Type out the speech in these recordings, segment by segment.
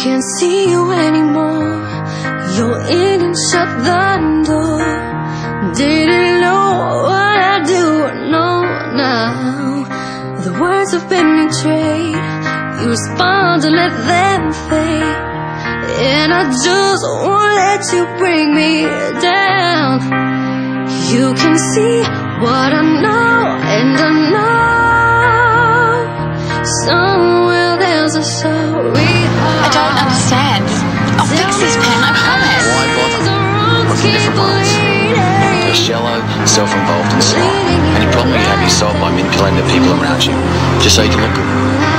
Can't see you anymore. You're in and shut the door. Didn't know what I do know now. The words have been betrayed. You respond to let them fade, and I just won't let you bring me down. You can see what I know, and I know somewhere there's a sorry heart. I don't understand. I'll fix this, Penn, I promise. Why bother? Look in different ways. You're shallow, self-involved and slow. Any problem you have, you solve by manipulating the people around you, just so you can look good.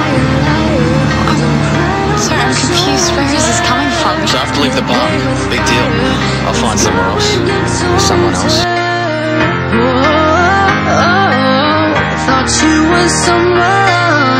Sorry, I'm confused. Where is this coming from? So I have to leave the park. Big deal. I'll find somewhere else. Someone else. Thought you were someone.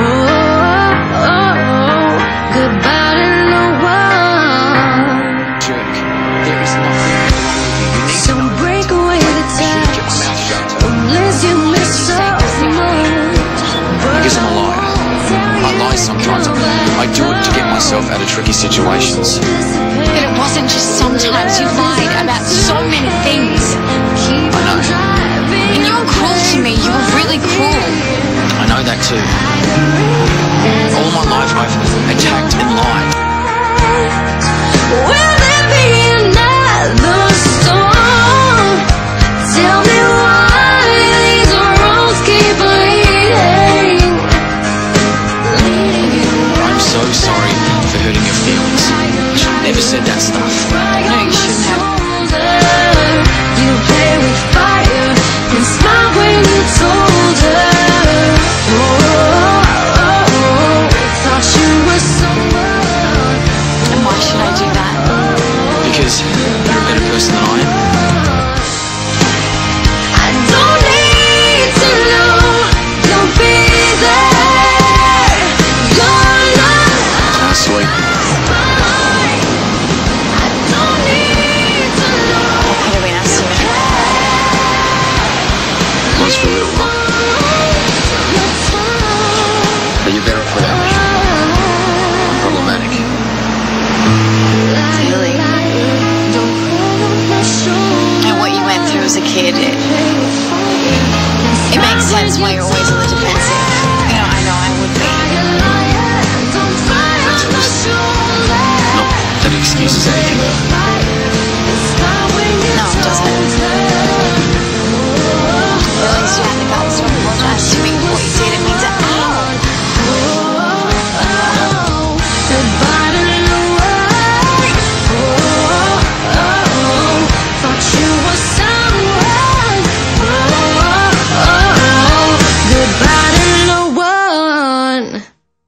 Goodbye to no one. Jerk. There is nothing I can do with you. You need to know. Break away the touch. Unless you miss someone. Because I'm a liar. I lie sometimes. I do it to get myself out of tricky situations. But it wasn't just sometimes. You lied about so many things. I know. And you were cruel to me. You were really cruel. I know that too. All my life I've attacked and lied. Will there be another storm? Tell me why these roads keep leading. I'm so sorry for hurting your feelings. I should have never said that stuff. No, you shouldn't have. You play with fire and smile when you told her. Thought you were someone. And why should I do that? Because you're a better person than I am. I don't need to know you'll be there. You're not Can't sleep. mine. I don't need to know. Could have been us to me. Was for a little while. But you're better off without me. I'm problematic. Really? And what you went through as a kid, it makes sense why you're always on the defensive. You know I would be. Not that excuses anything though. No, it doesn't. At least you had the guts to apologize to me for what you did. It means that Goodbye to the world. Thought you were someone. Goodbye to no one.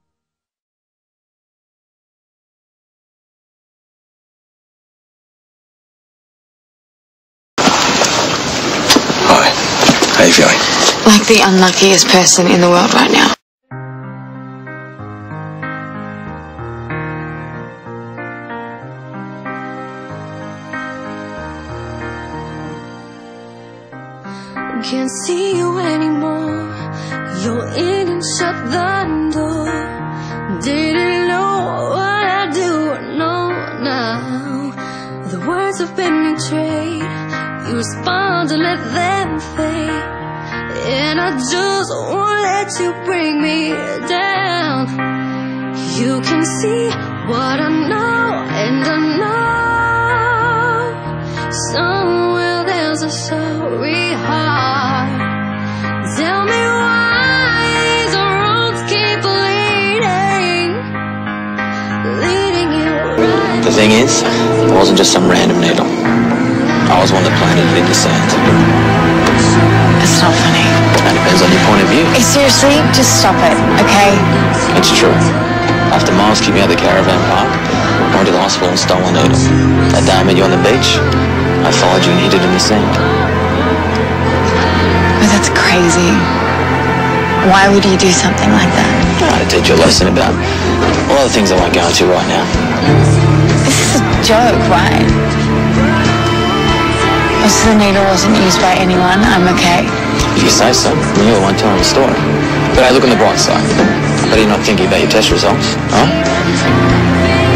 Hi. How you feeling? like the unluckiest person in the world right now. Can't see you anymore. You're in and shut the door. Didn't know what I do know now. The words have been betrayed. You respond to let them fade, and I just won't let you bring me down. You can see what I know, and I know somewhere there's a sorry heart. Tell me why these roads keep leading you right. The thing is, it wasn't just some random needle. I was one that planted it in the sand. It's not funny. That depends on your point of view. Hey, seriously, just stop it, okay? It's true. After Miles kicked me out of the caravan park, I went to the hospital and stole a needle. That day I met you on the beach, I followed you and hid it in the sand. But that's crazy. Why would you do something like that? I had to teach you a lesson about all the things I won't go into right now. This is a joke, right? So the needle wasn't used by anyone, I'm okay. If you say so, then you're the one telling the story. But hey, look on the bright side. What are you not thinking about your test results, huh?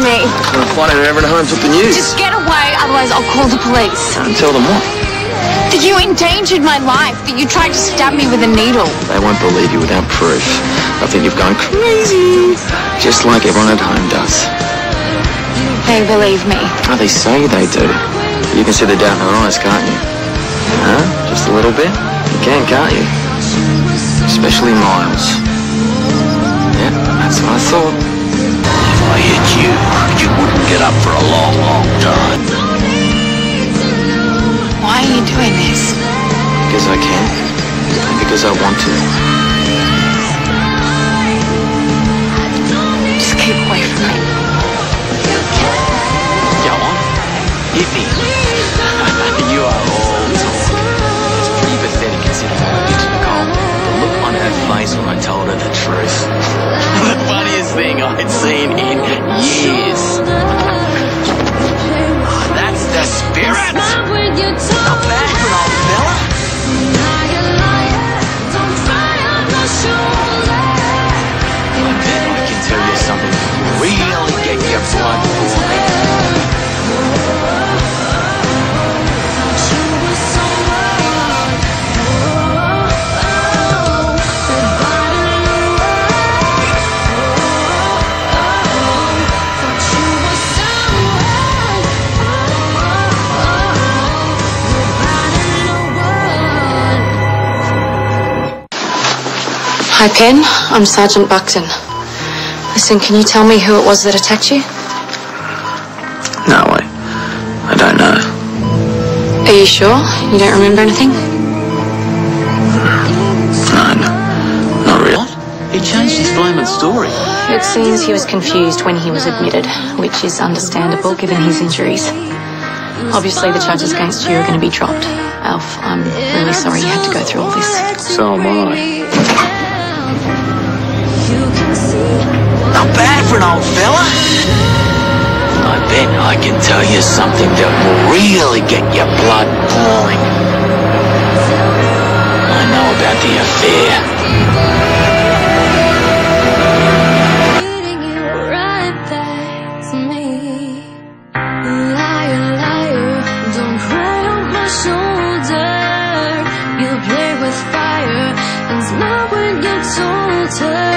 me. I'm going to find out everyone at home took the news. Just get away, otherwise I'll call the police. And tell them what? That you endangered my life, that you tried to stab me with a needle. They won't believe you without proof. I think you've gone crazy. Just like everyone at home does. They believe me. Oh, they say they do. You can see the doubt in their eyes, can't you? Huh? Just a little bit? You can, can't you? Especially Miles. Yeah, that's what I thought. If I hit you, you wouldn't get up for a long, long time. Why are you doing this? Because I can. And because I want to. Just keep away from me. Go on. Hit me. You are all talk. It's pretty pathetic considering all I did to Nicole. The look on her face when I told her the truth. The funniest thing I'd seen in years. Oh, that's the spirit! Not bad for an old fella. I bet I can tell you something that will really get your blood boiling. Hi, Penn. I'm Sergeant Buckton. Listen, can you tell me who it was that attacked you? No, I don't know. Are you sure? You don't remember anything? No, not really. He changed his blaming story. It seems he was confused when he was admitted, which is understandable given his injuries. Obviously, the charges against you are going to be dropped. Alf, I'm really sorry you had to go through all this. So am I. Not bad for an old fella. I bet I can tell you something that will really get your blood boiling. I know about the affair. Leading you right back to me. Liar, liar, don't cry on my shoulder. You play with fire, and it's not what you told her.